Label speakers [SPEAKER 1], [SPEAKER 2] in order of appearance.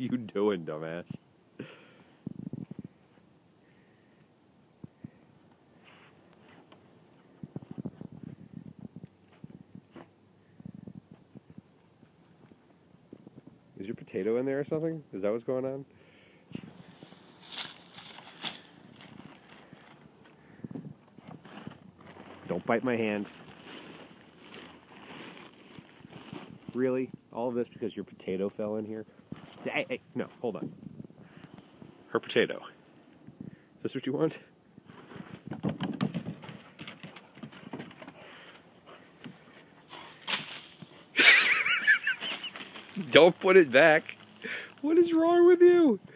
[SPEAKER 1] you doing, dumbass? Is your potato in there or something? Is that what's going on? Don't bite my hand. Really? All of this because your potato fell in here? Hey, no, hold on. Her potato. Is this what you want? Don't put it back. What is wrong with you?